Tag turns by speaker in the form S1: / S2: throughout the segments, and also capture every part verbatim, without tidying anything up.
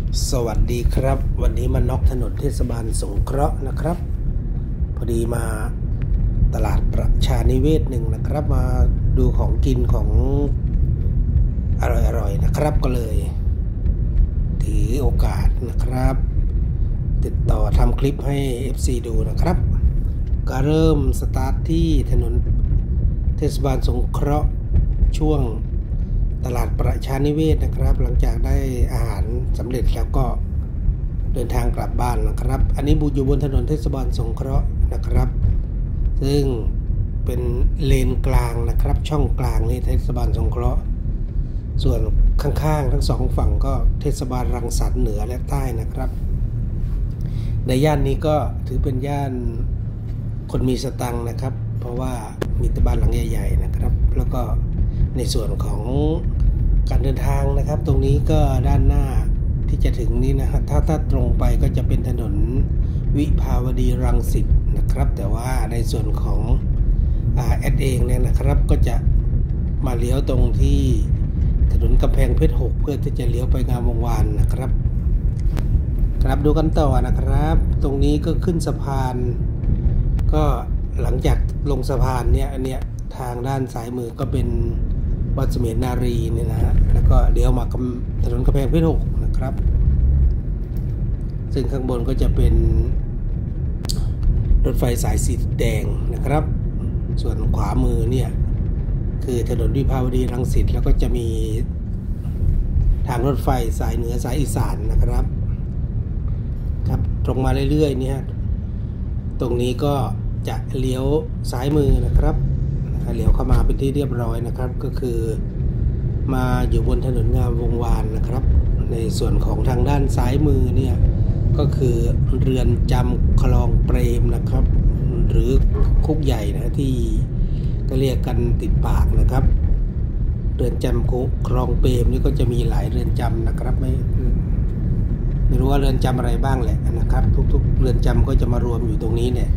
S1: สวัสดีครับวันนี้มาน็อกถนนเทศบาลสงเคราะห์นะครับพอดีมาตลาดประชานิเวศหนึ่งนะครับมาดูของกินของอร่อยๆนะครับก็เลยถือโอกาสนะครับติดต่อทำคลิปให้ เอฟ ซี ดูนะครับก็เริ่มสตาร์ทที่ถนนเทศบาลสงเคราะห์ช่วงตลาดประชานิเวศนะครับหลังจากได้อาหารสำเร็จแล้วก็เดินทางกลับบ้านนะครับอันนี้บูอยู่บนถนนเทศบาลสงเคราะห์นะครับซึ่งเป็นเลนกลางนะครับช่องกลางนี่เทศบาลสงเคราะห์ส่วนข้างๆทั้งสองฝั่งก็เทศบาลรังสรรค์เหนือและใต้นะครับในย่านนี้ก็ถือเป็นย่านคนมีสตังค์นะครับเพราะว่ามีแต่บ้านหลังใหญ่ๆนะครับแล้วก็ในส่วนของการเดินทางนะครับตรงนี้ก็ด้านหน้าที่จะถึงนี้นะครับถ้าถ้าตรงไปก็จะเป็นถนนวิภาวดีรังสิตนะครับแต่ว่าในส่วนของแอดเองเนี่ยนะครับก็จะมาเลี้ยวตรงที่ถนนกำแพงเพชรหกเพื่อที่จะเลี้ยวไปงามวงวานนะครับครับดูกันต่อนะครับตรงนี้ก็ขึ้นสะพานก็หลังจากลงสะพานเนี่ยอันเนี้ยทางด้านซ้ายมือก็เป็นวัดเสมียนนารีเนี่ยนะฮะแล้วก็เลี้ยวมาถนนกำแพงเพชรหกนะครับซึ่งข้างบนก็จะเป็นรถไฟสายสีแดงนะครับส่วนขวามือเนี่ยคือถนนวิภาวดีรังสิตแล้วก็จะมีทางรถไฟสายเหนือสายอีสานนะครับครับตรงมาเรื่อยๆเนี่ยตรงนี้ก็จะเลี้ยวซ้ายมือนะครับเลี้ยวเข้ามาเป็นที่เรียบร้อยนะครับก็คือมาอยู่บนถนนงามวงวานนะครับในส่วนของทางด้านซ้ายมือเนี่ยก็คือเรือนจำคลองเปรมนะครับหรือคุกใหญ่นะที่ก็เรียกกันติดปากนะครับเรือนจำคลองเปรมนี่ก็จะมีหลายเรือนจำนะครับไม่ไม่รู้ว่าเรือนจำอะไรบ้างแหละนะครับทุกๆเรือนจำก็จะมารวมอยู่ตรงนี้เนี่ย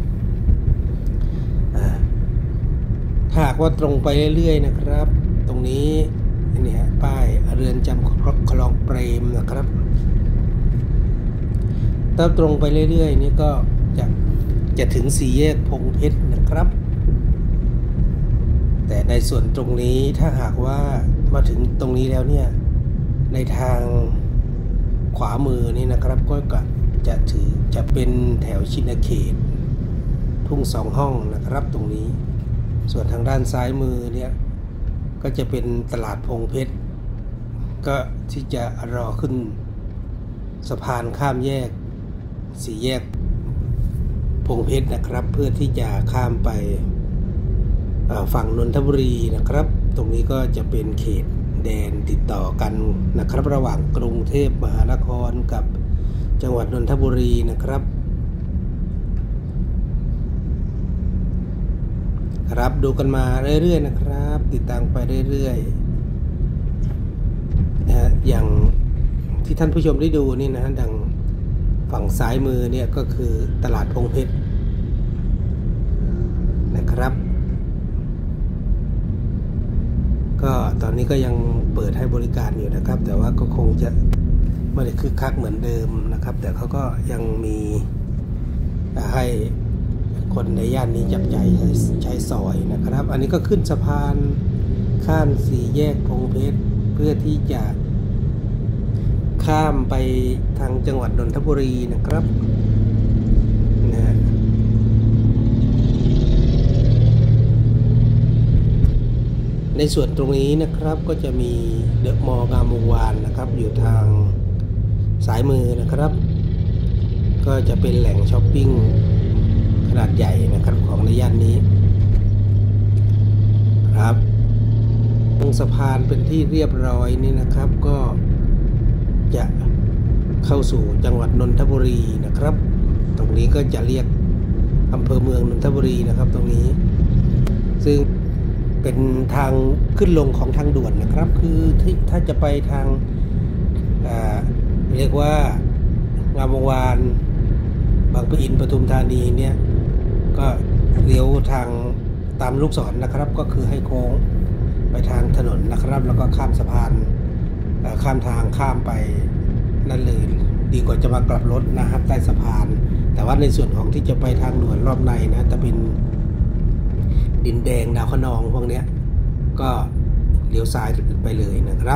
S1: หากว่าตรงไปเรื่อยๆนะครับตรงนี้นี่ฮะป้ายเรือนจำคลองเปรมนะครับถ้าตรงไปเรื่อยๆนี่ก็จะจะถึงสี่แยกพงเพชรนะครับแต่ในส่วนตรงนี้ถ้าหากว่ามาถึงตรงนี้แล้วเนี่ยในทางขวามือนี่นะครับก็จะถือจะเป็นแถวชินเขตทุ่งสองห้องนะครับตรงนี้ส่วนทางด้านซ้ายมือเนี่ยก็จะเป็นตลาดพงเพชรก็ที่จะรอขึ้นสะพานข้ามแยกสี่แยกพงเพชรนะครับเพื่อที่จะข้ามไปฝั่งนนทบุรีนะครับตรงนี้ก็จะเป็นเขตแดนติดต่อกันนะครับระหว่างกรุงเทพมหานครกับจังหวัดนนทบุรีนะครับครับดูกันมาเรื่อยๆนะครับติดตามไปเรื่อยๆนะอย่างที่ท่านผู้ชมได้ดูนี่นะดังฝั่งซ้ายมือเนี่ยก็คือตลาดพงเพชรนะครับก็ตอนนี้ก็ยังเปิดให้บริการอยู่นะครับแต่ว่าก็คงจะไม่ได้คึกคักเหมือนเดิมนะครับแต่เขาก็ยังมีให้คนในย่านนี้จับจ่ายใช้ซอยนะครับอันนี้ก็ขึ้นสะพานข้ามสี่แยกพงเพชรเพื่อที่จะข้ามไปทางจังหวัดนนทบุรีนะครับนะในส่วนตรงนี้นะครับก็จะมีเดอะมอลล์งามวงวานนะครับอยู่ทางสายมือนะครับก็จะเป็นแหล่งช้อปปิ้งขนาดใหญ่นะครับของในย่านนี้ครับตรงสะพานเป็นที่เรียบร้อยนี่นะครับก็จะเข้าสู่จังหวัดนนทบุรีนะครับตรงนี้ก็จะเรียกอำเภอเมืองนนทบุรีนะครับตรงนี้ซึ่งเป็นทางขึ้นลงของทางด่วนนะครับคือถ้าจะไปทางเรียกว่างามวงวานบางปะอินปทุมธานีเนี่ยก็เลี้ยวทางตามลูกศรนะครับก็คือให้โค้งไปทางถนนนะครับแล้วก็ข้ามสะพานข้ามทางข้ามไปนั่นเลยดีกว่าจะมากลับรถนะครับใต้สะพานแต่ว่าในส่วนของที่จะไปทางด่วนรอบในนะจะเป็นดินแดงดาวคะนองพวกนี้ก็เลี้ยวซ้ายไปเลยนะครับ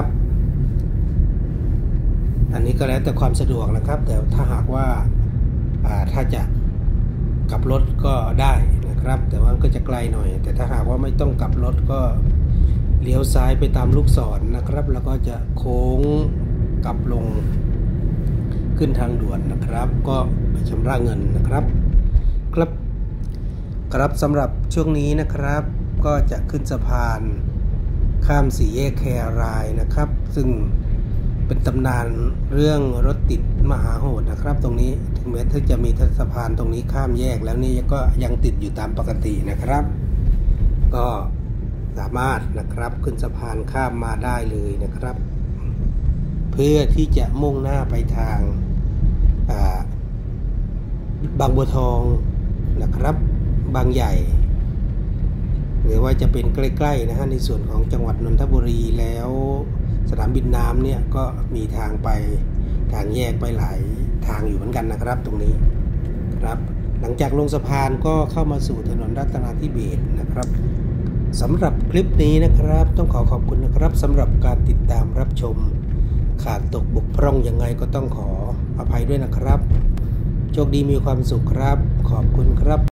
S1: อันนี้ก็แล้วแต่ความสะดวกนะครับแต่ถ้าหากว่าถ้าจะกลับรถก็ได้นะครับแต่ว่าก็จะไกลหน่อยแต่ถ้าหากว่าไม่ต้องกลับรถก็เลี้ยวซ้ายไปตามลูกศรนะครับแล้วก็จะโค้งกลับลงขึ้นทางด่วนนะครับก็ไปชำระเงินนะครับครับครับสำหรับช่วงนี้นะครับก็จะขึ้นสะพานข้ามสี่แยกแครายนะครับซึ่งเป็นตำนานเรื่องรถติดมหาโหดนะครับตรงนี้ถึงแม้ที่จะมีสะพานตรงนี้ข้ามแยกแล้วนี่ก็ยังติดอยู่ตามปกตินะครับก็สามารถนะครับขึ้นสะพานข้ามมาได้เลยนะครับเพื่อที่จะมุ่งหน้าไปทางบางบัวทองนะครับบางใหญ่หรือว่าจะเป็นใกล้ๆนะฮะในส่วนของจังหวัดนนทบุรีแล้วสนามบินน้ำเนี่ยก็มีทางไปทางแยกไปหลายทางอยู่เหมือนกันนะครับตรงนี้ครับหลังจากลงสะพานก็เข้ามาสู่ถนนรัตนาธิเบศรนะครับสำหรับคลิปนี้นะครับต้องขอขอบคุณนะครับสำหรับการติดตามรับชมขาดตกบกพร่องยังไงก็ต้องขออภัยด้วยนะครับโชคดีมีความสุขครับขอบคุณครับ